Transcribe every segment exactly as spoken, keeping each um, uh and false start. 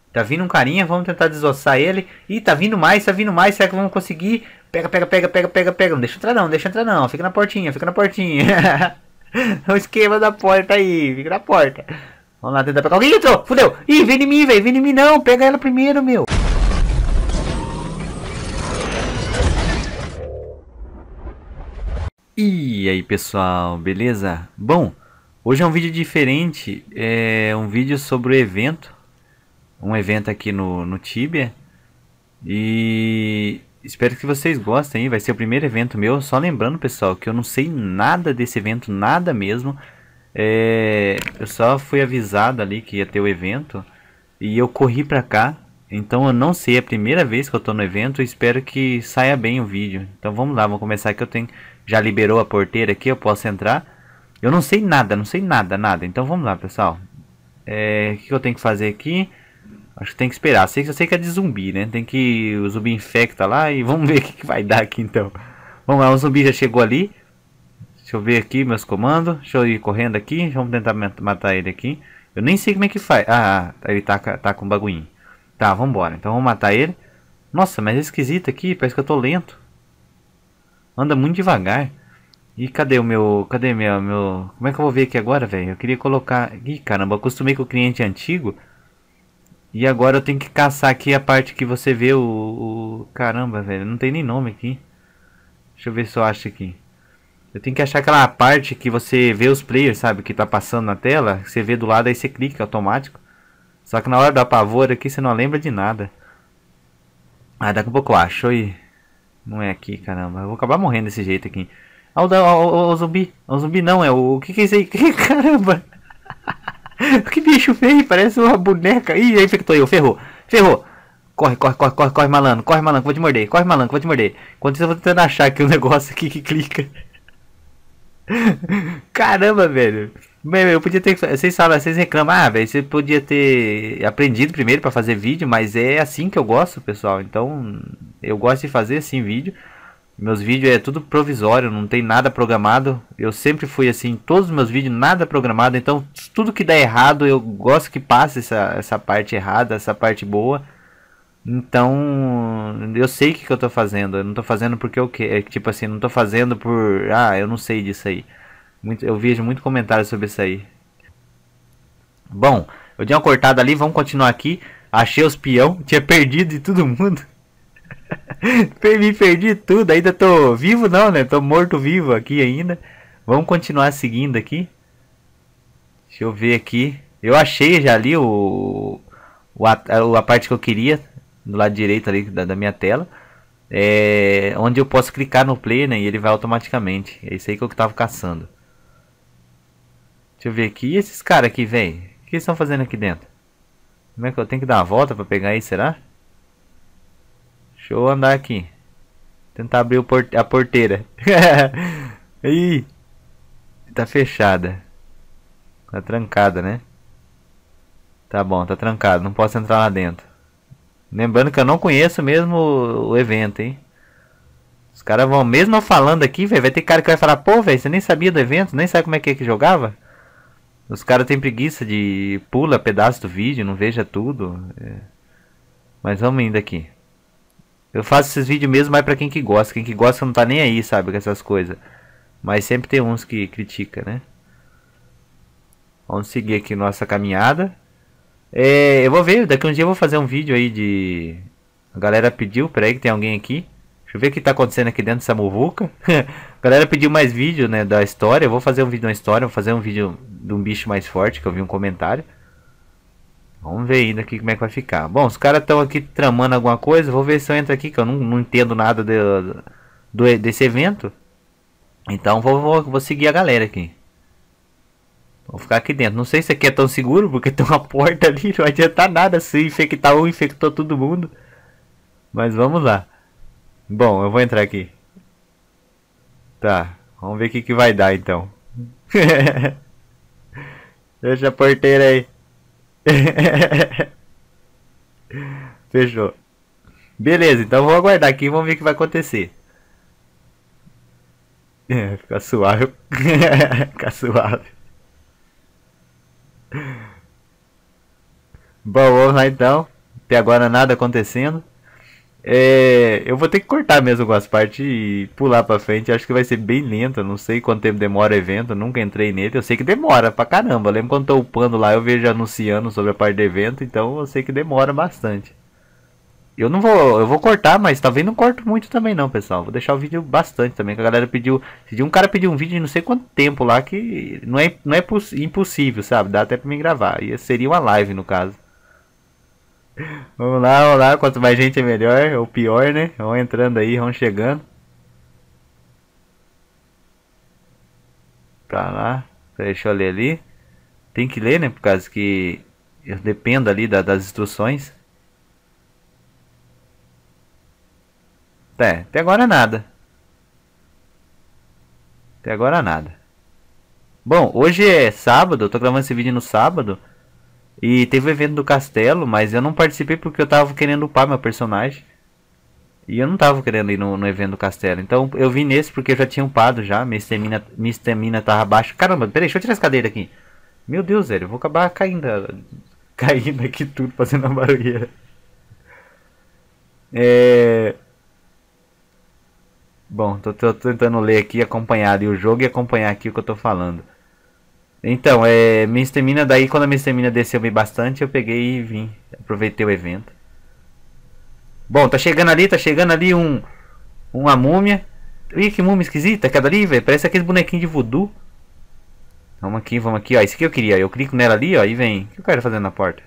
Tá vindo um carinha, vamos tentar desossar ele. Ih, tá vindo mais, tá vindo mais. Será que vamos conseguir? Pega, pega, pega, pega, pega, pega. Não deixa entrar não, não deixa entrar não. Fica na portinha, fica na portinha. O esquema da porta aí, fica na porta. Vamos lá tentar pegar. Alguém entrou, fudeu. Ih, vem em mim, velho, vem em mim não. Pega ela primeiro, meu. E aí, pessoal, beleza? Bom, hoje é um vídeo diferente. É um vídeo sobre o evento. Um evento aqui no, no Tibia. E espero que vocês gostem. Vai ser o primeiro evento meu. Só lembrando, pessoal, que eu não sei nada desse evento, nada mesmo. É, eu só fui avisado ali que ia ter o evento e eu corri pra cá. Então eu não sei, é a primeira vez que eu tô no evento. Espero que saia bem o vídeo. Então vamos lá, vamos começar aqui. Eu tenho, já liberou a porteira aqui, eu posso entrar. Eu não sei nada, não sei nada, nada. Então vamos lá, pessoal. É, o que eu tenho que fazer aqui? Acho que tem que esperar. Sei, eu sei que é de zumbi, né? Tem que... O zumbi infecta lá e vamos ver o que, que vai dar aqui então. Vamos lá, o zumbi já chegou ali. Deixa eu ver aqui meus comandos. Deixa eu ir correndo aqui. Vamos tentar matar ele aqui. Eu nem sei como é que faz. Ah, ele tá, tá com um bagulhinho. Tá, vamos embora. Então vamos matar ele. Nossa, mas é esquisito aqui. Parece que eu tô lento. Anda muito devagar. E cadê o meu... Cadê meu... meu... Como é que eu vou ver aqui agora, velho? Eu queria colocar... Ih, caramba, eu acostumei com o cliente antigo. E agora eu tenho que caçar aqui a parte que você vê o... o... Caramba, velho. Não tem nem nome aqui. Deixa eu ver se eu acho aqui. Eu tenho que achar aquela parte que você vê os players, sabe? Que tá passando na tela. Você vê do lado, aí você clica automático. Só que na hora do apavoro aqui você não lembra de nada. Ah, daqui a pouco eu acho. E... Não é aqui, caramba. Eu vou acabar morrendo desse jeito aqui. Ah, o, o, o, o zumbi. O zumbi não, é o... O que que é isso aí? Caramba. Que bicho feio, parece uma boneca. Ih, aí infectou eu, ferrou. Ferrou. Corre, corre, corre, corre, corre, malandro. Corre, malandro, que vou te morder. Corre, malandro, que vou te morder. Enquanto isso eu vou tentando achar aqui um negócio aqui que clica. Caramba, velho. Meu, eu podia ter... Vocês falam, vocês reclamam. Ah, velho, você podia ter aprendido primeiro pra fazer vídeo. Mas é assim que eu gosto, pessoal. Então, eu gosto de fazer assim vídeo. Meus vídeos é tudo provisório, não tem nada programado. Eu sempre fui assim, todos os meus vídeos nada programado. Então tudo que dá errado eu gosto que passe essa, essa parte errada, essa parte boa. Então eu sei o que, que eu tô fazendo. Eu não tô fazendo porque eu quero. Tipo assim, não tô fazendo por... Ah, eu não sei disso aí. Muito, eu vejo muito comentário sobre isso aí. Bom, eu dei uma cortada ali, vamos continuar aqui. Achei os peão, tinha perdido de todo mundo. Me perdi tudo, ainda tô vivo não, né? Tô morto vivo aqui ainda. Vamos continuar seguindo aqui. Deixa eu ver aqui. Eu achei já ali o, o a, a parte que eu queria do lado direito ali da, da minha tela. É, onde eu posso clicar no play, né? E ele vai automaticamente. É isso aí que eu tava caçando. Deixa eu ver aqui. E esses caras aqui, velho? O que eles estão fazendo aqui dentro? Como é que eu tenho que dar uma volta pra pegar aí, será? Deixa eu andar aqui. Tentar abrir o porte a porteira. Ih, tá fechada. Tá trancada, né? Tá bom, tá trancado. Não posso entrar lá dentro. Lembrando que eu não conheço mesmo o, o evento, hein? Os caras vão, mesmo eu falando aqui, véio, vai ter cara que vai falar: pô, velho, você nem sabia do evento, nem sabe como é que é que jogava? Os caras têm preguiça de pula pedaço do vídeo, não veja tudo. É. Mas vamos indo aqui. Eu faço esses vídeos mesmo mais pra quem que gosta. Quem que gosta não tá nem aí, sabe, com essas coisas. Mas sempre tem uns que critica, né? Vamos seguir aqui nossa caminhada. É, eu vou ver, daqui um dia eu vou fazer um vídeo aí de... A galera pediu, peraí que tem alguém aqui. Deixa eu ver o que tá acontecendo aqui dentro dessa muvuca. A galera pediu mais vídeo, né, da história. Eu vou fazer um vídeo da história, vou fazer um vídeo de um bicho mais forte, que eu vi um comentário. Vamos ver ainda aqui como é que vai ficar. Bom, os caras estão aqui tramando alguma coisa. Vou ver se eu entro aqui, que eu não, não entendo nada de, do, desse evento. Então vou, vou, vou seguir a galera aqui. Vou ficar aqui dentro. Não sei se aqui é tão seguro, porque tem uma porta ali. Não adianta nada se infectar um, infectou todo mundo. Mas vamos lá. Bom, eu vou entrar aqui. Tá, vamos ver o que, que vai dar então. Deixa a porteira aí. Fechou. Beleza, então vou aguardar aqui e vamos ver o que vai acontecer. É, fica suave. Fica suave. Bom, vamos lá então. Até agora nada acontecendo. É, eu vou ter que cortar mesmo algumas partes e pular pra frente. Acho que vai ser bem lento. Eu não sei quanto tempo demora o evento. Eu nunca entrei nele. Eu sei que demora pra caramba. Eu lembro quando tô upando lá, eu vejo anunciando sobre a parte do evento. Então eu sei que demora bastante. Eu não vou, eu vou cortar, mas talvez não corto muito também não, pessoal. Vou deixar o vídeo bastante também, que a galera pediu, pediu um cara pediu um vídeo de não sei quanto tempo lá que não é não é impossível, sabe? Dá até para mim gravar. E seria uma live no caso. Vamos lá, vamos lá, quanto mais gente é melhor, ou pior, né? Vão entrando aí, vão chegando. Pra lá. Deixa eu ler ali. Tem que ler, né? Por causa que eu dependo ali da, das instruções. É, até agora nada. Até agora nada. Bom, hoje é sábado, eu tô gravando esse vídeo no sábado. E teve o evento do castelo, mas eu não participei porque eu tava querendo upar meu personagem. E eu não tava querendo ir no, no evento do castelo. Então eu vim nesse porque eu já tinha upado já. Minha estamina, minha estamina tava baixa. Caramba, peraí, deixa eu tirar essa cadeira aqui. Meu Deus, velho, eu vou acabar caindo. Caindo aqui tudo, fazendo uma barulheira. É... Bom, tô, tô tentando ler aqui, acompanhar ali o jogo e acompanhar aqui o que eu tô falando. Então, é, minha estamina, daí quando a minha estamina desceu bem bastante, eu peguei e vim. Aproveitei o evento. Bom, tá chegando ali, tá chegando ali um... Uma múmia. Ih, que múmia esquisita, aquela ali, velho. Parece aqueles bonequinhos de voodoo. Vamos aqui, vamos aqui, ó. Isso aqui eu queria. Eu clico nela ali, ó, e vem. O que o cara tá fazendo na porta?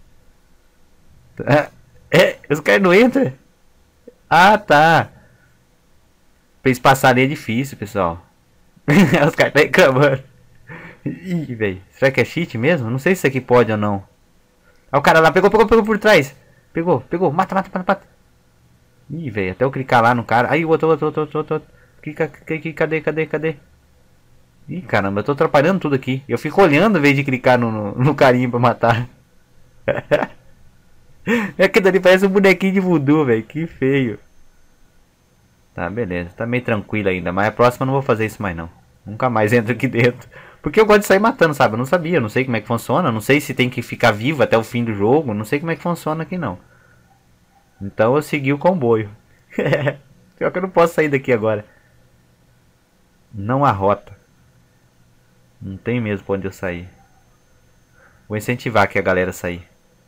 É, é os caras não entram? Ah, tá. Pra eles passarem é difícil, pessoal. Os caras tá reclamando. Ih, velho. Será que é cheat mesmo? Não sei se isso aqui pode ou não. Olha o cara lá. Pegou, pegou, pegou por trás. Pegou, pegou. Mata, mata, mata, mata. Ih, velho. Até eu clicar lá no cara. Aí, o outro, outro, outro, outro, outro. Clica, clica, cadê, cadê, cadê? Ih, caramba. Eu tô atrapalhando tudo aqui. Eu fico olhando em vez de clicar no, no, no carinho pra matar. É que dali parece um bonequinho de voodoo, velho. Que feio. Tá, beleza. Tá meio tranquilo ainda. Mas a próxima eu não vou fazer isso mais não. Nunca mais entro aqui dentro. Porque eu gosto de sair matando, sabe? Eu não sabia. Eu não sei como é que funciona. Eu não sei se tem que ficar vivo até o fim do jogo. Eu não sei como é que funciona aqui não. Então eu segui o comboio. Pior que eu não posso sair daqui agora. Não há rota. Não tem mesmo pra onde eu sair. Vou incentivar aqui a galera a sair.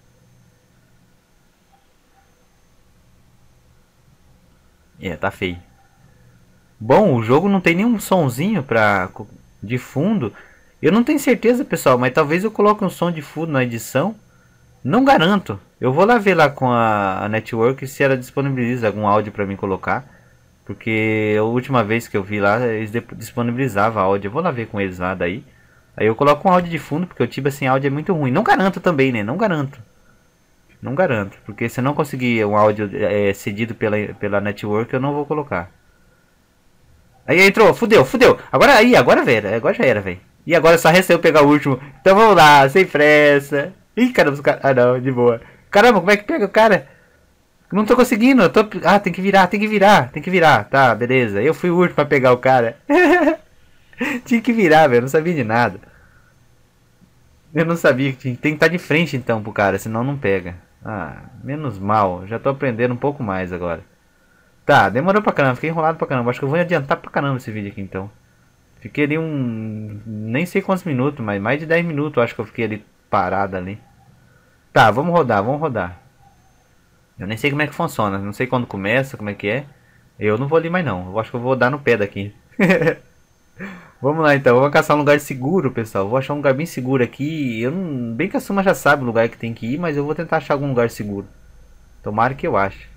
É, tá feio. Bom, o jogo não tem nenhum sonzinho pra, de fundo. Eu não tenho certeza, pessoal, mas talvez eu coloque um som de fundo na edição. Não garanto. Eu vou lá ver lá com a, a network se ela disponibiliza algum áudio pra mim colocar. Porque a última vez que eu vi lá, eles disponibilizavam áudio. Eu vou lá ver com eles lá daí. Aí eu coloco um áudio de fundo, porque o Tibia sem áudio é muito ruim. Não garanto também, né? Não garanto. Não garanto. Porque se eu não conseguir um áudio é, cedido pela, pela network, eu não vou colocar. Aí entrou, fudeu, fudeu. Agora aí, agora velho, agora já era, velho. E agora só resta eu pegar o último. Então vamos lá, sem pressa. Ih, caramba, os caras. Ah não, de boa. Caramba, como é que pega o cara? Não tô conseguindo, eu tô. Ah, tem que virar, tem que virar, tem que virar. Tá, beleza. Eu fui o último pra pegar o cara. Tinha que virar, velho. Não sabia de nada. Eu não sabia que tinha. Tem que estar de frente então pro cara, senão não pega. Ah, menos mal. Já tô aprendendo um pouco mais agora. Tá, demorou pra caramba, fiquei enrolado pra caramba. Acho que eu vou adiantar pra caramba esse vídeo aqui então. Fiquei ali um... nem sei quantos minutos, mas mais de dez minutos eu acho que eu fiquei ali parado ali. Tá, vamos rodar, vamos rodar. Eu nem sei como é que funciona, não sei quando começa, como é que é. Eu não vou ali mais não, eu acho que eu vou dar no pé daqui. Vamos lá então, vamos caçar um lugar seguro, pessoal. Vou achar um lugar bem seguro aqui. Eu não... Bem que a Suma já sabe o lugar que tem que ir, mas eu vou tentar achar algum lugar seguro. Tomara que eu ache.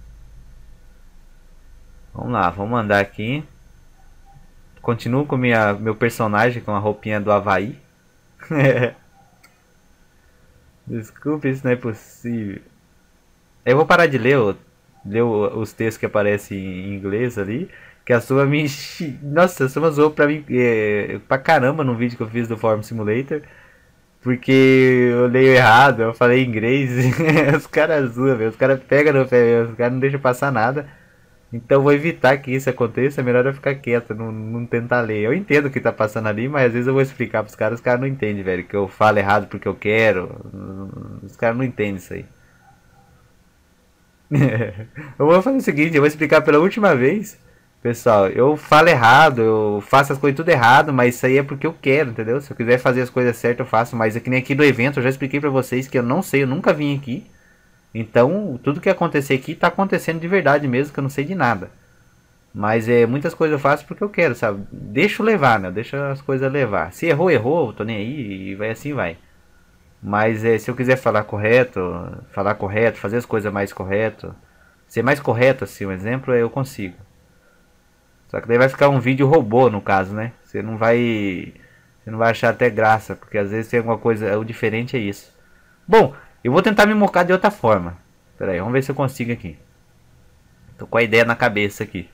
Vamos lá, vamos andar aqui. Continuo com minha, meu personagem com a roupinha do Havaí. Desculpa, isso não é possível. Eu vou parar de ler, ler os textos que aparecem em inglês ali. Que a Suma me... Nossa, a Suma zoou pra mim é, pra caramba no vídeo que eu fiz do Farm Simulator. Porque eu leio errado, eu falei inglês. Os caras zoam, velho. Os caras pegam no pé, os caras não deixam passar nada. Então eu vou evitar que isso aconteça, é melhor eu ficar quieto, não, não tentar ler. Eu entendo o que tá passando ali, mas às vezes eu vou explicar pros caras, os caras não entendem, velho. Que eu falo errado porque eu quero. Os caras não entendem isso aí. Eu vou fazer o seguinte, eu vou explicar pela última vez. Pessoal, eu falo errado, eu faço as coisas tudo errado, mas isso aí é porque eu quero, entendeu? Se eu quiser fazer as coisas certas, eu faço. Mas é que nem aqui do evento, eu já expliquei pra vocês que eu não sei, eu nunca vim aqui. Então, tudo que acontecer aqui tá acontecendo de verdade mesmo, que eu não sei de nada. Mas é, muitas coisas eu faço porque eu quero, sabe? Deixa eu levar, né? Deixa as coisas levar. Se errou, errou, eu tô nem aí e vai assim vai. Mas é, se eu quiser falar correto, falar correto, fazer as coisas mais correto, ser mais correto assim, um exemplo, eu consigo. Só que daí vai ficar um vídeo robô no caso, né? Você não vai, você não vai achar até graça, porque às vezes tem alguma coisa, o diferente é isso. Bom, eu vou tentar me mocar de outra forma. Pera aí, vamos ver se eu consigo aqui. Tô com a ideia na cabeça aqui.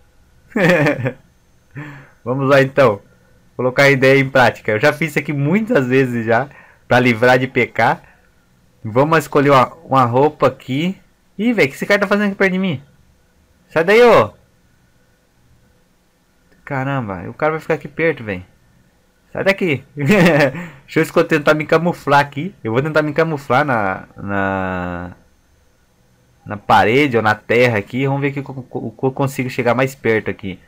Vamos lá então. Colocar a ideia em prática. Eu já fiz isso aqui muitas vezes já, pra livrar de pecar. Vamos escolher uma, uma roupa aqui. Ih, velho, o que esse cara tá fazendo aqui perto de mim? Sai daí, ô! Caramba, o cara vai ficar aqui perto, velho. Sai daqui. Deixa eu tentar me camuflar aqui. Eu vou tentar me camuflar na, na, na parede ou na terra aqui. Vamos ver que eu, eu consigo chegar mais perto aqui.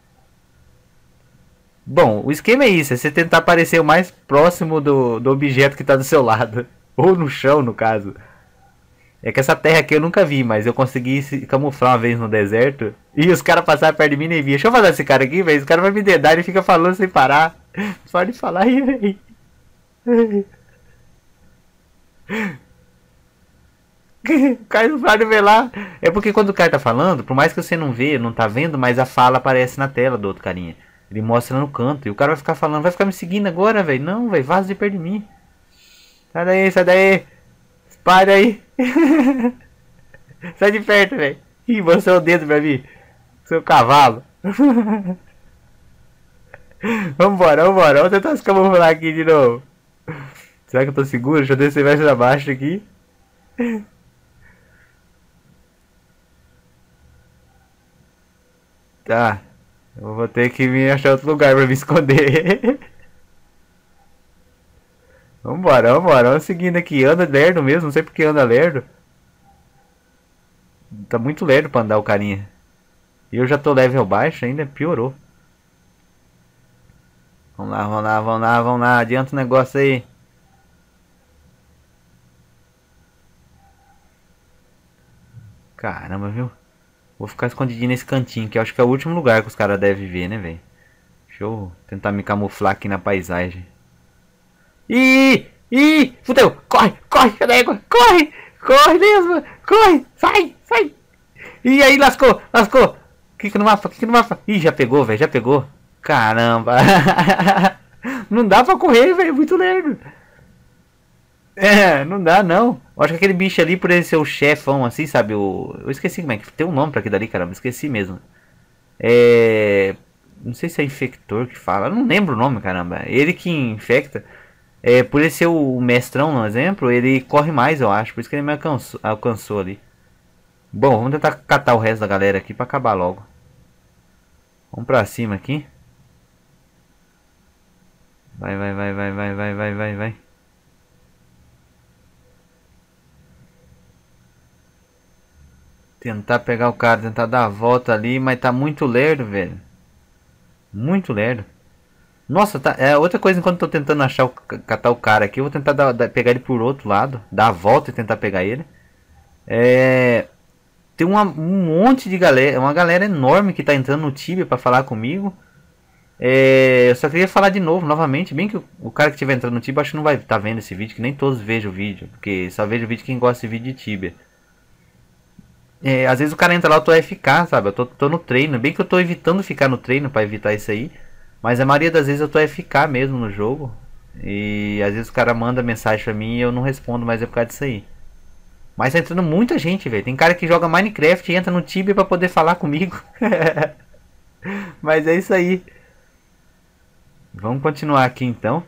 Bom, o esquema é isso. É você tentar aparecer o mais próximo do, do objeto que está do seu lado. Ou no chão, no caso. É que essa terra aqui eu nunca vi, mas eu consegui se camuflar uma vez no deserto. E os caras passaram perto de mim e nem via. Deixa eu fazer esse cara aqui, velho. Esse cara vai me dedar e fica falando sem parar. Pode falar aí, velho. O cara não pode ver lá. É porque quando o cara tá falando, por mais que você não vê, não tá vendo, mas a fala aparece na tela do outro carinha. Ele mostra no canto. E o cara vai ficar falando, vai ficar me seguindo agora, velho. Não, velho, vaza de perto de mim. Sai daí, sai daí. Para aí. Sai de perto, velho. Ih, você é o dedo pra mim. Seu cavalo. Vambora, vambora. Vamos tentar se camuflar aqui de novo. Será que eu tô seguro? Deixa eu descer mais pra baixo aqui. Tá. Eu vou ter que me achar outro lugar pra me esconder. Vambora, vambora. Vamos seguindo aqui. Anda lerdo mesmo. Não sei porque anda lerdo. Tá muito lerdo pra andar o carinha. E eu já tô level baixo ainda. Piorou. Vamos lá, vamos lá, vamos lá, vamos lá. Adianta o negócio aí. Caramba, viu? Vou ficar escondidinho nesse cantinho, que eu acho que é o último lugar que os caras devem ver, né, velho? Deixa eu tentar me camuflar aqui na paisagem. Ih! Ih! Fudeu! Corre! Corre! Cadê a égua? Corre! Corre mesmo! Corre! Sai! Sai! Ih, aí lascou! Lascou! Clica no mapa! Clica no mapa! Ih, já pegou, velho! Já pegou! Caramba! Não dá pra correr, velho! Muito lerdo! É, não dá não. Eu acho que aquele bicho ali, por ele ser o chefão, assim, sabe? O... Eu esqueci como é que tem um nome pra aquilo ali, caramba. Esqueci mesmo. É. Não sei se é infector que fala. Eu não lembro o nome, caramba. Ele que infecta. É, por ele ser o mestrão, no exemplo, ele corre mais, eu acho. Por isso que ele me alcançou, alcançou ali. Bom, vamos tentar catar o resto da galera aqui pra acabar logo. Vamos pra cima aqui. Vai, vai, vai, vai, vai, vai, vai, vai, vai. Tentar pegar o cara, tentar dar a volta ali, mas tá muito lerdo, velho. Muito lerdo. Nossa, tá, é outra coisa, enquanto eu tô tentando achar o, catar o cara aqui, eu vou tentar dar, dar, pegar ele por outro lado, dar a volta e tentar pegar ele. É, tem uma, um monte de galera, uma galera enorme que tá entrando no Tibia pra falar comigo. É, eu só queria falar de novo, novamente, bem que o, o cara que estiver entrando no Tibia, acho que não vai estar tá vendo esse vídeo, que nem todos vejam o vídeo, porque só vejo o vídeo quem gosta de vídeo de Tibia. É, às vezes o cara entra lá, eu tô A F K, sabe? Eu tô, tô no treino. Bem que eu tô evitando ficar no treino pra evitar isso aí. Mas a maioria das vezes eu tô A F K mesmo no jogo. E às vezes o cara manda mensagem pra mim e eu não respondo, mas é por causa disso aí. Mas tá entrando muita gente, velho. Tem cara que joga Minecraft e entra no Tibia pra poder falar comigo. Mas é isso aí. Vamos continuar aqui então.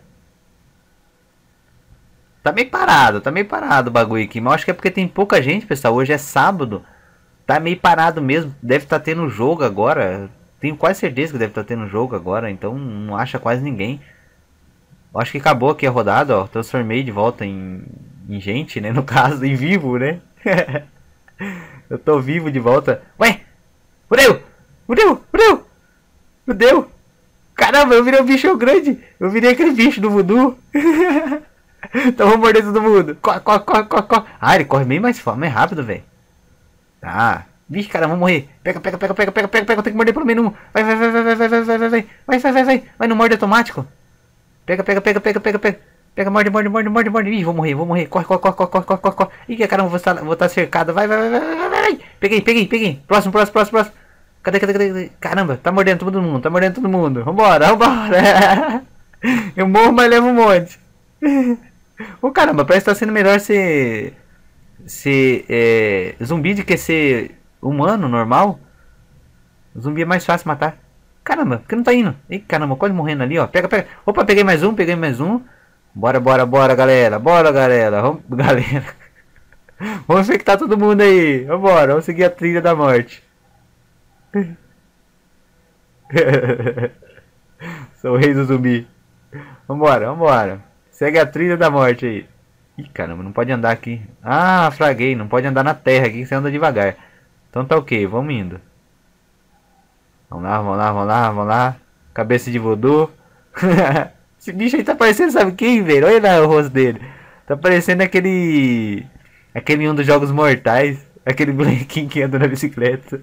Tá meio parado, tá meio parado o bagulho aqui. Mas eu acho que é porque tem pouca gente, pessoal. Hoje é sábado. Tá meio parado mesmo. Deve estar tá tendo jogo agora. Tenho quase certeza que deve estar tá tendo jogo agora. Então não acha quase ninguém. Eu acho que acabou aqui a rodada, ó. Transformei de volta em, em gente, né? No caso, em vivo, né? Eu tô vivo de volta. Ué! Fudeu! Fudeu! Fudeu! Fudeu! Caramba, eu virei um bicho grande! Eu virei aquele bicho do voodoo! Então vou morder todo mundo! Corre, corre, corre, corre, corre! Ah, ele corre bem mais, mais rápido, velho! Tá! Vixe, cara, vamos morrer! Pega, pega, pega, pega, pega, pega, pega! Eu tenho que morder pelo menos um! Vai, vai, vai, vai, vai, vai, vai, vai, vai, vai, vai, vai, vai, vai! Vai no morde automático! Pega, pega, pega, pega, pega, pega! Pega, morde, morde, morde, morde, morde! Ih, vou morrer, vou morrer! Corre, corre, corre, corre, corre, corre, corre! Ih, caramba, vou estar, vou estar cercado! Vai, vai, vai, vai, vai, vai! Peguei, peguei, peguei! Próximo, próximo, próximo, próximo! Cadê, cadê, cadê? Caramba, tá mordendo todo mundo, tá mordendo todo mundo. Vambora, vambora. Eu morro, mas levo um monte. Ô caramba, parece que tá sendo melhor ser... Ser é, zumbi do que ser humano, normal. Zumbi é mais fácil matar. Caramba, por que não tá indo? Ih, caramba, quase morrendo ali, ó. Pega, pega. Opa, peguei mais um, peguei mais um. Bora, bora, bora, galera. Bora, galera. Vamos, galera. Vamos infectar todo mundo aí. Vambora, vamos seguir a trilha da morte. Sou o rei do zumbi. Vambora, vambora. Segue a trilha da morte aí. Ih, caramba, não pode andar aqui. Ah, fraguei, não pode andar na terra aqui que você anda devagar. Então tá ok, vamos indo. Vamos lá, vamos lá, vamos lá, vamos lá. Cabeça de voodoo. Esse bicho aí tá parecendo, sabe quem, velho? Olha lá o rosto dele. Tá parecendo aquele... Aquele um dos Jogos Mortais. Aquele bonequinho que anda na bicicleta.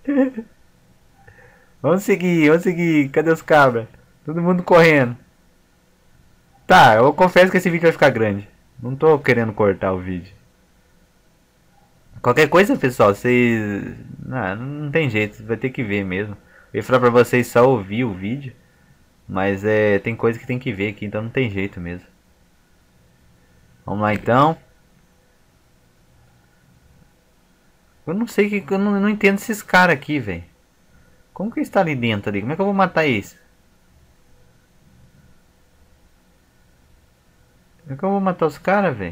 Vamos seguir, vamos seguir. Cadê os cabras? Todo mundo correndo. Tá, eu confesso que esse vídeo vai ficar grande. Não tô querendo cortar o vídeo. Qualquer coisa, pessoal, vocês... Não, não tem jeito, vai ter que ver mesmo. Eu ia falar pra vocês só ouvir o vídeo. Mas é, tem coisa que tem que ver aqui, então não tem jeito mesmo. Vamos lá então. Eu não sei que... Eu não, eu não entendo esses caras aqui, velho. Como que está ali dentro ali? Como é que eu vou matar isso? Como é que eu vou matar os caras, velho?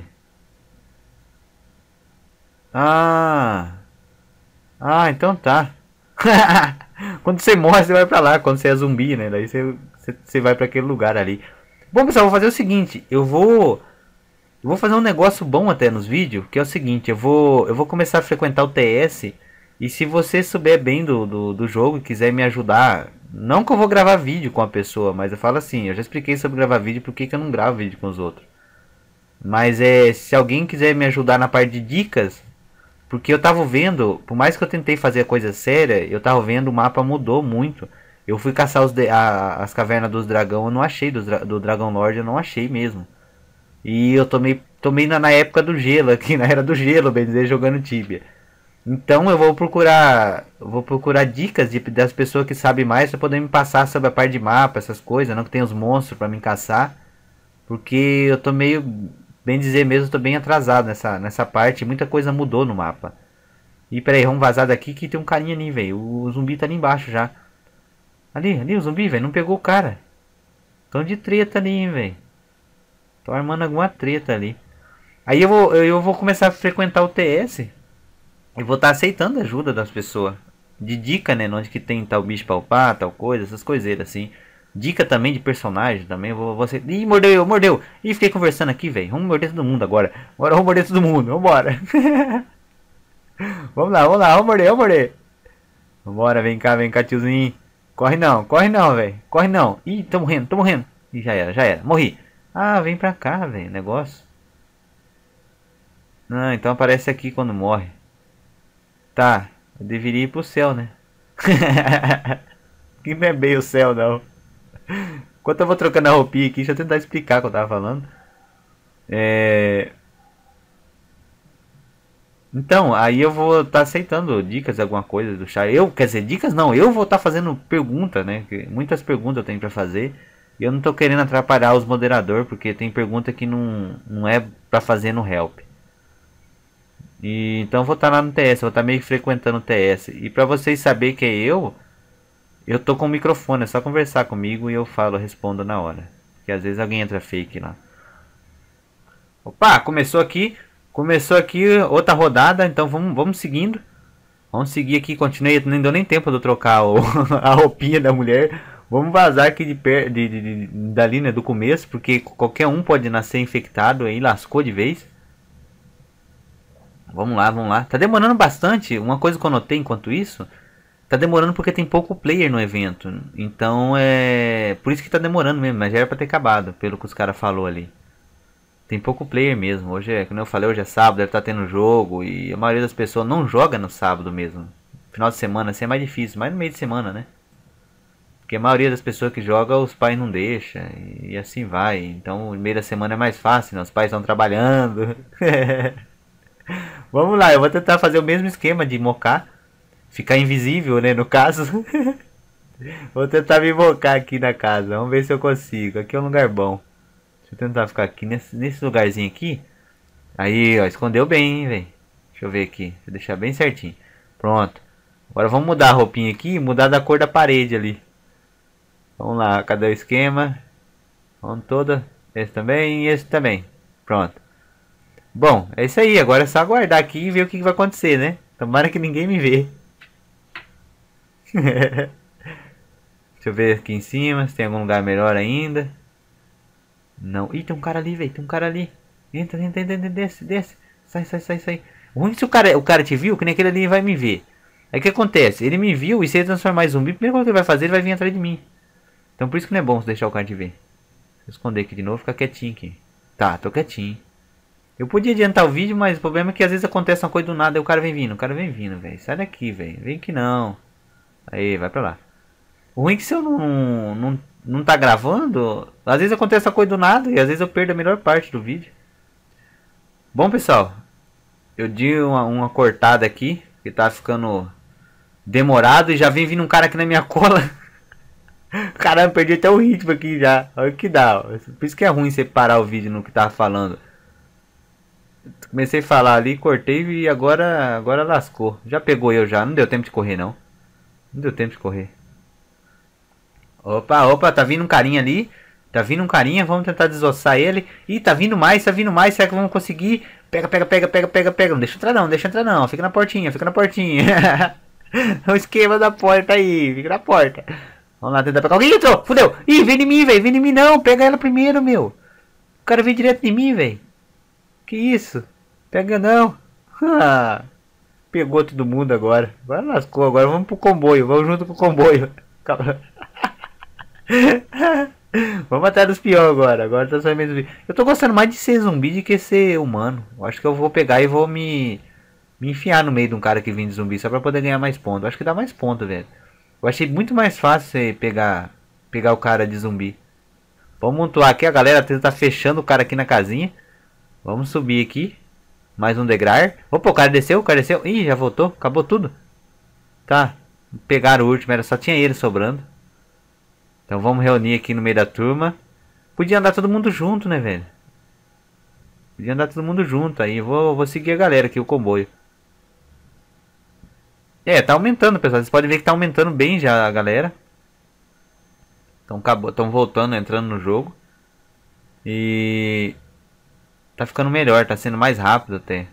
Ah! Ah, então tá. Quando você morre, você vai pra lá. Quando você é zumbi, né? Daí você, você, você vai pra aquele lugar ali. Bom, pessoal, eu vou fazer o seguinte. Eu vou... Eu vou fazer um negócio bom até nos vídeos. Que é o seguinte. Eu vou, eu vou começar a frequentar o T S... E se você souber bem do, do, do jogo e quiser me ajudar, não que eu vou gravar vídeo com a pessoa, mas eu falo assim, eu já expliquei sobre gravar vídeo, por que eu não gravo vídeo com os outros. Mas é, se alguém quiser me ajudar na parte de dicas, porque eu tava vendo, por mais que eu tentei fazer a coisa séria, eu tava vendo o mapa mudou muito. Eu fui caçar os de, a, as cavernas dos dragão, eu não achei, dos, do Dragon Lord eu não achei mesmo. E eu tomei, tomei na, na época do gelo, aqui na era do gelo, bem dizer, jogando Tibia. Então eu vou procurar, eu vou procurar dicas de, das pessoas que sabem mais para poder me passar sobre a parte de mapa, essas coisas, não que tem os monstros para me caçar, porque eu tô meio, bem dizer mesmo, tô bem atrasado nessa nessa parte, muita coisa mudou no mapa. E peraí, vamos vazar daqui que tem um carinha ali, velho. O zumbi tá ali embaixo já. Ali, ali o zumbi, velho, não pegou o cara. Tão de treta ali, hein, velho. Tô armando alguma treta ali. Aí eu vou, eu vou começar a frequentar o T S. E vou estar tá aceitando a ajuda das pessoas. De dica, né? Onde que tem tal bicho pra upar, tal coisa, essas coiseiras assim. Dica também de personagem também. Vou, vou ser... Ih, mordeu, mordeu. Ih, fiquei conversando aqui, velho. Vamos morder todo mundo agora. Agora vamos morder todo mundo. Vambora. Vamos lá, vamos lá. Vamos morder, vamos morder. Vambora, vem cá, vem cá, tiozinho. Corre não, corre não, velho. Corre não. Ih, tô morrendo, tô morrendo. Ih, já era, já era. Morri. Ah, vem pra cá, velho. Negócio. Ah, então aparece aqui quando morre. Tá, eu deveria ir pro céu, né? Que não é bem o céu, não. Enquanto eu vou trocando a roupinha aqui, deixa eu tentar explicar o que eu tava falando. É... Então, aí eu vou estar tá aceitando dicas, alguma coisa do chat. Eu, quer dizer, dicas não, eu vou estar tá fazendo pergunta, né? Muitas perguntas eu tenho pra fazer. E eu não tô querendo atrapalhar os moderadores, porque tem pergunta que não, não é pra fazer no help. E, então vou estar tá lá no T S, vou estar tá meio que frequentando o T S. E pra vocês saberem que é eu, eu tô com o microfone, é só conversar comigo e eu falo, respondo na hora. Porque às vezes alguém entra fake lá. Opa, começou aqui. Começou aqui outra rodada, então vamos, vamos seguindo. Vamos seguir aqui, continuei, não deu nem tempo de eu trocar o, a roupinha da mulher. Vamos vazar aqui de, per, de, de, de, da linha do começo, porque qualquer um pode nascer infectado aí, lascou de vez. Vamos lá, vamos lá. Tá demorando bastante. Uma coisa que eu notei enquanto isso, tá demorando porque tem pouco player no evento. Então é. Por isso que tá demorando mesmo, mas já era pra ter acabado, pelo que os caras falou ali. Tem pouco player mesmo. Hoje é, como eu falei, hoje é sábado, deve estar tendo jogo. E a maioria das pessoas não joga no sábado mesmo. Final de semana assim é mais difícil, mais no meio de semana, né? Porque a maioria das pessoas que joga, os pais não deixam. E assim vai. Então no meio da semana é mais fácil, né? Os pais estão trabalhando. Vamos lá, eu vou tentar fazer o mesmo esquema de mocar. Ficar invisível, né? No caso. Vou tentar me mocar aqui na casa. Vamos ver se eu consigo. Aqui é um lugar bom. Deixa eu tentar ficar aqui nesse, nesse lugarzinho aqui. Aí, ó, escondeu bem, hein, velho. Deixa eu ver aqui. Deixa eu deixar bem certinho. Pronto. Agora vamos mudar a roupinha aqui e mudar da cor da parede ali. Vamos lá, cadê o esquema? Vamos toda. Esse também e esse também. Pronto. Bom, é isso aí. Agora é só aguardar aqui e ver o que vai acontecer, né? Tomara que ninguém me vê. Deixa eu ver aqui em cima se tem algum lugar melhor ainda. Não. Ih, tem um cara ali, velho. Tem um cara ali. Entra, entra, entra, entra, desce, desce. Sai, sai, sai, sai. O ruim é se o cara, o cara te viu, que nem aquele ali vai me ver. Aí o que acontece? Ele me viu e se ele transformar em zumbi, a primeira coisa que ele vai fazer, ele vai vir atrás de mim. Então por isso que não é bom deixar o cara te ver. Vou esconder aqui de novo, ficar quietinho aqui. Tá, tô quietinho. Eu podia adiantar o vídeo, mas o problema é que às vezes acontece uma coisa do nada e o cara vem vindo. O cara vem vindo, velho. Sai daqui, velho. Vem que não. Aí, vai pra lá. O ruim é que se eu não, não, não tá gravando, às vezes acontece uma coisa do nada e às vezes eu perdo a melhor parte do vídeo. Bom, pessoal, eu dei uma, uma cortada aqui, que tá ficando demorado e já vem vindo um cara aqui na minha cola. Caramba, perdi até o ritmo aqui já. Olha o que dá. Por isso que é ruim você parar o vídeo no que tava falando. Comecei a falar ali, cortei e agora, agora lascou. Já pegou eu já, não deu tempo de correr não. Não deu tempo de correr. Opa, opa, tá vindo um carinha ali. Tá vindo um carinha, vamos tentar desossar ele. Ih, tá vindo mais, tá vindo mais. Será que vamos conseguir? Pega, pega, pega, pega, pega, pega. Não deixa entrar não, não deixa entrar não. Fica na portinha, fica na portinha. O esquema da porta aí, fica na porta. Vamos lá tentar pegar. Alguém entrou, fudeu. Ih, vem em mim, velho, vem em mim não. Pega ela primeiro, meu. O cara veio direto em mim, velho. Que isso? Pega não. Pegou todo mundo agora. Agora lascou, agora vamos pro comboio. Vamos junto com o comboio. Calma. Vamos atrás dos piores agora. Agora tá só mesmo. Eu tô gostando mais de ser zumbi do que ser humano. Eu acho que eu vou pegar e vou me, me enfiar no meio de um cara que vem de zumbi só pra poder ganhar mais pontos. Eu acho que dá mais pontos, velho. Eu achei muito mais fácil você pegar, pegar o cara de zumbi. Vamos montuar aqui. A galera tá fechando o cara aqui na casinha. Vamos subir aqui. Mais um degrau. Opa, o cara desceu, o cara desceu. Ih, já voltou. Acabou tudo. Tá. Pegaram o último, era só tinha ele sobrando. Então vamos reunir aqui no meio da turma. Podia andar todo mundo junto, né, velho? Podia andar todo mundo junto aí. Vou, vou seguir a galera aqui, o comboio. É, tá aumentando, pessoal. Vocês podem ver que tá aumentando bem já a galera. Então acabou, estão voltando, entrando no jogo. E tá ficando melhor, tá sendo mais rápido até.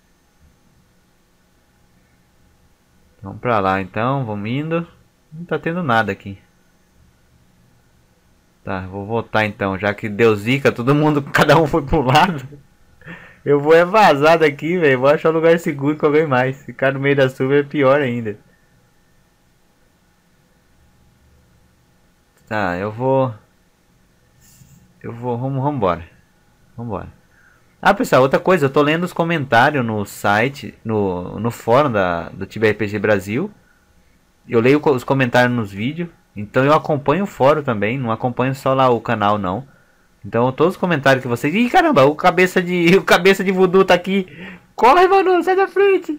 Vamos pra lá então, vamos indo. Não tá tendo nada aqui. Tá, vou voltar então, já que deu zica, todo mundo, cada um foi pro lado. Eu vou é vazar daqui, velho. Vou achar um lugar seguro com alguém mais. Ficar no meio da chuva é pior ainda. Tá, eu vou... Eu vou... Vamos, vamos embora. Vamos embora. Ah, pessoal, outra coisa. Eu tô lendo os comentários no site, no, no fórum da, do Tibia R P G Brasil. Eu leio os comentários nos vídeos. Então eu acompanho o fórum também. Não acompanho só lá o canal, não. Então todos os comentários que vocês... Ih, caramba, o cabeça de... O cabeça de voodoo tá aqui. Corre, mano, sai da frente.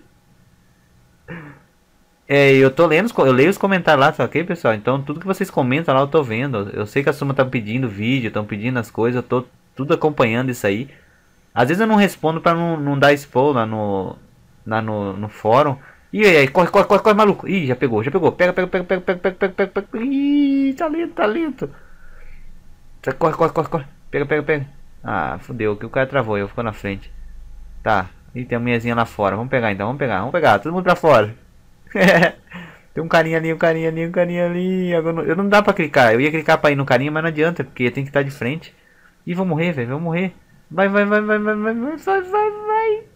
É, eu tô lendo, eu leio os comentários lá, ok, pessoal? Então tudo que vocês comentam lá eu tô vendo. Eu sei que a turma tá pedindo vídeo, estão pedindo as coisas, eu tô tudo acompanhando isso aí. Às vezes eu não respondo pra não, não dar spoiler lá no, lá no, no fórum. Ih, aí, corre, corre, corre, corre, maluco. Ih, já pegou, já pegou. Pega, pega, pega, pega, pega, pega, pega, pega, pega. Ih, tá lento, tá lento. Corre, corre, corre, corre. Pega, pega, pega. Ah, fodeu, que o cara travou, eu fico na frente. Tá, e tem a minhazinha lá fora. Vamos pegar então, vamos pegar, vamos pegar. Todo mundo pra fora. Tem um carinha ali, um carinha ali, um carinha ali. Agora não, eu não dá pra clicar. Eu ia clicar pra ir no carinha, mas não adianta, porque tem que estar de frente. Ih, vou morrer, velho, vou morrer. Vai, vai, vai, vai, vai, vai, vai, vai, vai, vai.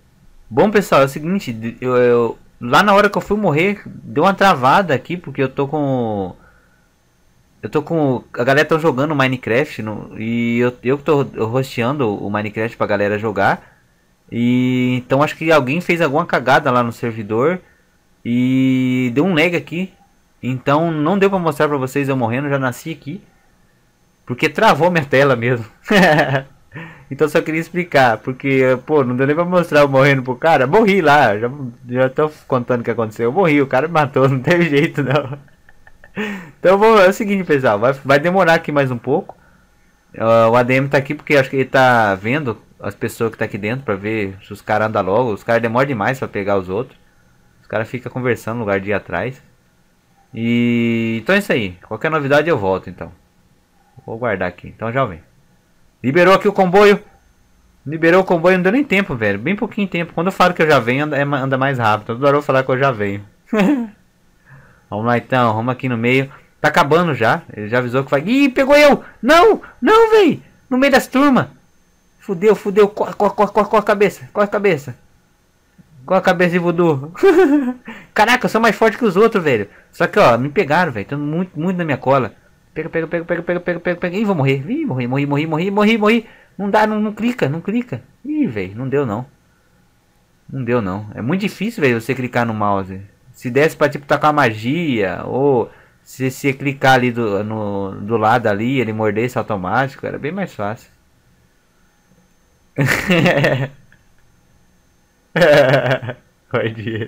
Bom, pessoal, é o seguinte, eu, eu- lá na hora que eu fui morrer, deu uma travada aqui, porque eu tô com... Eu tô com... A galera tá jogando Minecraft, no, e eu, eu que tô hosteando o Minecraft pra galera jogar. E então acho que alguém fez alguma cagada lá no servidor e deu um lag aqui. Então não deu pra mostrar pra vocês eu morrendo, já nasci aqui. Porque travou minha tela mesmo. Então só queria explicar, porque, pô, não deu nem pra mostrar eu morrendo pro cara. Morri lá, já, já tô contando o que aconteceu. Eu morri, o cara me matou, não teve jeito não. Então bom, é o seguinte, pessoal, vai, vai demorar aqui mais um pouco. Uh, o A D M tá aqui porque acho que ele tá vendo as pessoas que tá aqui dentro pra ver se os caras andam logo. Os caras demoram demais pra pegar os outros. Os caras ficam conversando no lugar de ir atrás. E então é isso aí. Qualquer novidade eu volto então. Vou guardar aqui, então já vem. Liberou aqui o comboio. Liberou o comboio, não deu nem tempo, velho. Bem pouquinho tempo. Quando eu falo que eu já venho, anda, é anda mais rápido. Toda hora eu falar que eu já venho. Vamos lá então, vamos aqui no meio. Tá acabando já. Ele já avisou que vai. Ih, pegou eu! Não! Não, véi! No meio das turmas! Fudeu, fudeu. Corre, corre, corre, corre, corre a cabeça. Corre a cabeça. Corre a cabeça de voodoo. Caraca, eu sou mais forte que os outros, velho. Só que, ó, me pegaram, velho. Estão muito, muito na minha cola. Pega, pega, pega, pega, pega, pega, pega, pega. Ih, vou morrer. Ih, morri, morri, morri, morri, morri, morri. Não dá, não, não clica, não clica. Ih, velho, não deu não. Não deu não. É muito difícil, velho, você clicar no mouse. Se desse pra, tipo, tacar magia, ou se você clicar ali do, no, do lado ali, ele mordesse automático, era bem mais fácil. Pode.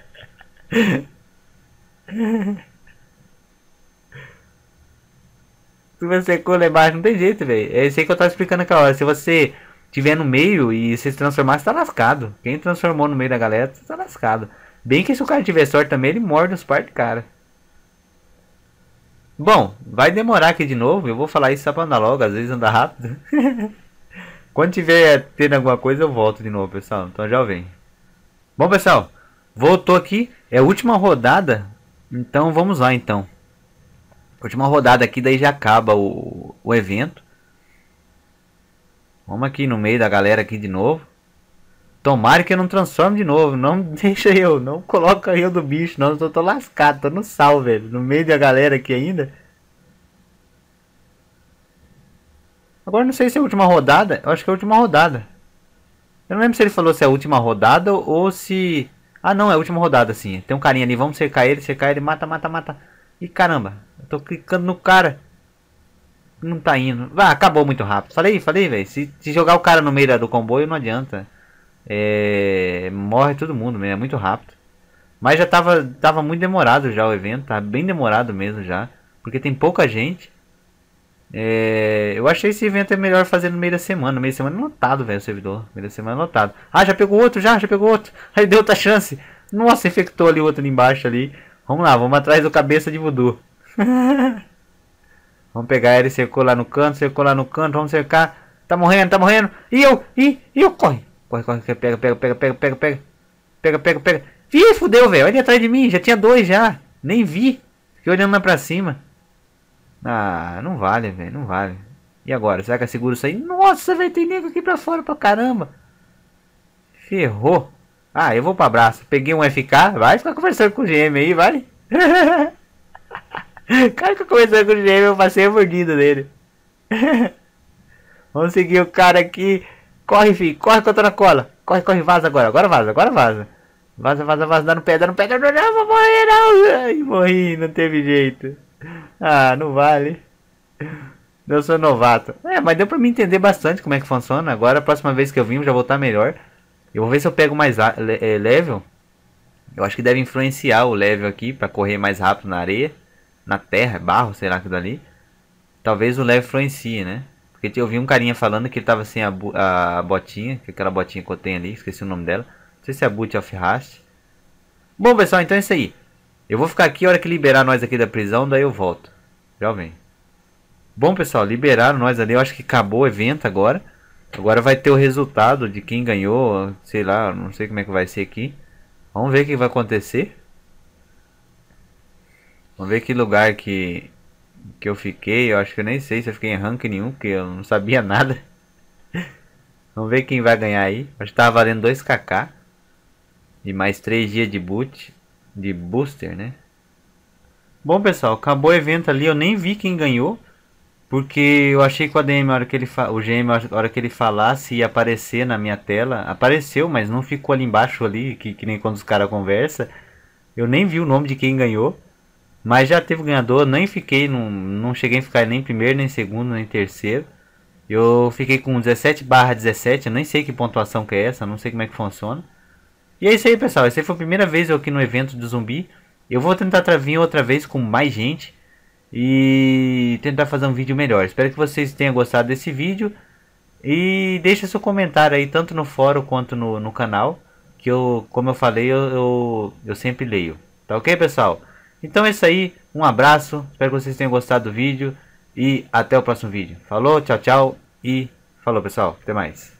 Se você cola embaixo, não tem jeito, velho. É isso aí que eu tava explicando aquela hora. Se você tiver no meio e se transformar, você tá lascado. Quem transformou no meio da galera, você tá lascado. Bem que se o cara tiver sorte também, ele morde os par de cara. Bom, vai demorar aqui de novo. Eu vou falar isso só pra andar logo, às vezes anda rápido. Quando tiver tendo alguma coisa, eu volto de novo, pessoal. Então já vem. Bom, pessoal, voltou aqui. É a última rodada. Então vamos lá, então. Última rodada aqui, daí já acaba o, o evento. Vamos aqui no meio da galera aqui de novo. Tomara que eu não transforme de novo. Não deixa eu. Não coloca eu do bicho. Não, eu tô lascado. Tô no sal, velho. No meio da galera aqui ainda. Agora não sei se é a última rodada. Eu acho que é a última rodada. Eu não lembro se ele falou se é a última rodada ou se... Ah, não. É a última rodada, sim. Tem um carinha ali. Vamos cercar ele. Cercar ele. Mata, mata, mata. Ih, caramba. Eu tô clicando no cara. Não tá indo. Ah, acabou muito rápido. Falei, falei, velho. Se, se jogar o cara no meio do comboio, não adianta. É... Morre todo mundo, mesmo. É muito rápido. Mas já tava, tava muito demorado já o evento. Tá bem demorado mesmo já. Porque tem pouca gente. É... Eu achei esse evento é melhor fazer no meio da semana. No meio da semana é lotado, velho, o servidor. No meio da semana é lotado. Ah, já pegou outro, já, já pegou outro. Aí deu outra chance. Nossa, infectou ali outro ali embaixo ali. Vamos lá, vamos atrás do cabeça de voodoo. Vamos pegar ele, cercou lá no canto, cercou lá no canto, vamos cercar. Tá morrendo, tá morrendo. E eu, e, e eu, corre. Corre, corre, pega, pega, pega, pega, pega, pega. Pega, pega, pega. Ih, fudeu, velho. Olha atrás de mim, já tinha dois já. Nem vi. Fiquei olhando lá pra cima. Ah, não vale, velho, não vale. E agora, será que é seguro isso aí? Nossa, velho, tem nego aqui pra fora pra caramba. Ferrou. Ah, eu vou pra abraço. Peguei um F K, vai ficar conversando com o G M aí, vai. Cara, que eu conversando com o G M, eu passei a mordida dele. Vamos seguir o cara aqui. Corre, filho, corre que eu tô na cola. Corre, corre, vaza agora, agora vaza, agora vaza. Vaza, vaza, vaza, dá no pé, dá no pé, não, não, não, vou morrer não. Ai, morri, não teve jeito. Ah, não vale. Eu sou novato. É, mas deu pra me entender bastante como é que funciona. Agora, a próxima vez que eu vim, eu já vou estar melhor. Eu vou ver se eu pego mais level. Eu acho que deve influenciar o level aqui pra correr mais rápido na areia. Na terra, barro, sei lá que dali. Talvez o level influencie, né? Porque eu vi um carinha falando que ele tava sem a, a botinha. Que é aquela botinha que eu tenho ali, esqueci o nome dela. Não sei se é a Boot of Rast. Bom, pessoal, então é isso aí. Eu vou ficar aqui, a hora que liberar nós aqui da prisão, daí eu volto. Já vem. Bom, pessoal, liberaram nós ali. Eu acho que acabou o evento agora. Agora vai ter o resultado de quem ganhou. Sei lá, não sei como é que vai ser aqui. Vamos ver o que vai acontecer. Vamos ver que lugar que, que eu fiquei. Eu acho que eu nem sei se eu fiquei em rank nenhum, porque eu não sabia nada. Vamos ver quem vai ganhar aí. Acho que tava valendo dois K K. E mais três dias de boot, de booster, né? Bom, pessoal, acabou o evento ali. Eu nem vi quem ganhou. Porque eu achei que o A D M, a hora que ele fa... o G M, a hora que ele falasse, ia aparecer na minha tela. Apareceu, mas não ficou ali embaixo, ali, que, que nem quando os caras conversam. Eu nem vi o nome de quem ganhou. Mas já teve ganhador, nem fiquei, não, não cheguei a ficar nem primeiro, nem segundo, nem terceiro. Eu fiquei com dezessete barra dezessete, eu nem sei que pontuação que é essa, não sei como é que funciona. E é isso aí, pessoal, essa foi a primeira vez eu aqui no evento do zumbi. Eu vou tentar vir outra vez com mais gente e tentar fazer um vídeo melhor. Espero que vocês tenham gostado desse vídeo. E deixe seu comentário aí, tanto no fórum quanto no, no canal. Que eu, como eu falei, eu, eu, eu sempre leio. Tá ok, pessoal? Então é isso aí. Um abraço. Espero que vocês tenham gostado do vídeo. E até o próximo vídeo. Falou, tchau, tchau. E falou, pessoal. Até mais.